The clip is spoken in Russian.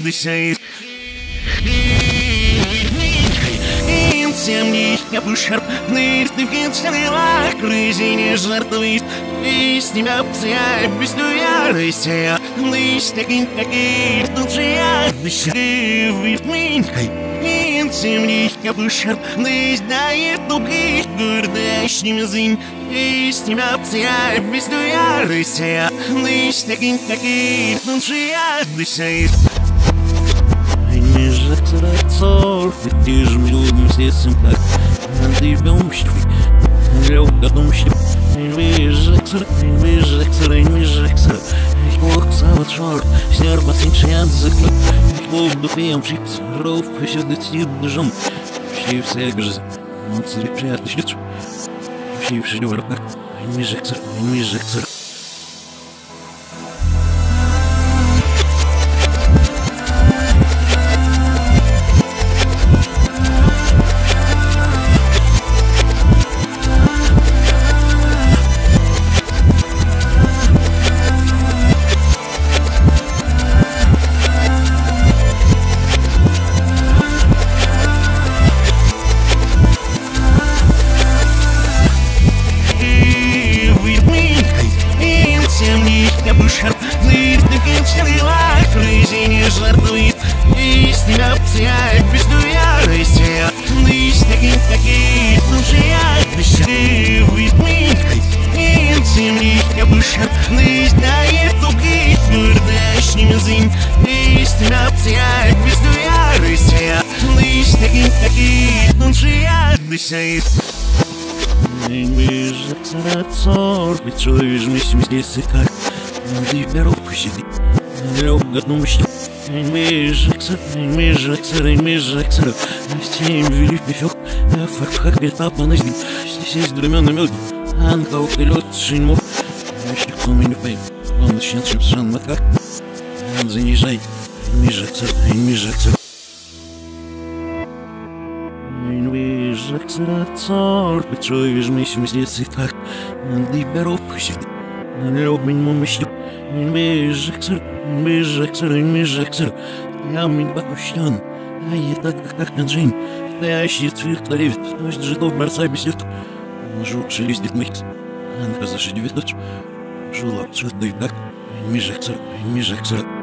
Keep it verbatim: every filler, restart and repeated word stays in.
дышит. Тем не капушар, нырь ты в кинцелила, крызине жертвует, и с тебя псия, без туя, рысия, лысь таким, каких тут же я, дыши в минкой. Тем не капушар, лысь дает тугих, гордашним зинь, и с тебя псия, без туя, рысия, лысь таким, каких тут же я, дыши. Цор, ты ж милым сердцем так, ты бомщик, лёгко домщик, инвижексер, инвижексер, инвижексер, ich brauch sauer Schor, снер басинчий язык, ich brauch духем шипс, ров, еще дотит дожом, щи все грыз, он царь приятный шлюч, щи в шлюр, инвижексер, инвижексер. Нырь ты в кинцелила, крызине жертвует, и с тебя псия, без туя, рысия, лысь таким, каких души я, дыши в минкой. Тем не капушар, лысь дает тугих, гордашним зинь, и с тебя псия, без туя, рысия, лысь таким, каких души я, дыши. Инвижексер отцор, печуешь мысль здесь и как. Ты дорогу сиди, лёгко домщик, инвижексер, инвижексер, инвижексер, стем великий фёк, фарфак бетапа на зим, здесь есть дременный мёд, анкал пилот шиньмов, мощник кто меня пей, он начнет чем сан макак, ан занижай, инвижексер, инвижексер. Инвижексер отцор, печуешь мысль здесь и как, ты дорогу сиди. Любим мумищу, инвижексер, инвижексер, инвижексер. Я мне покущен, а я так как на джин. Настоящий цвет ловит, носит жидов борца бесит. Жук шелестит мыхс, анка зашидет дочь. Жула, что ты так? Инвижексер, инвижексер.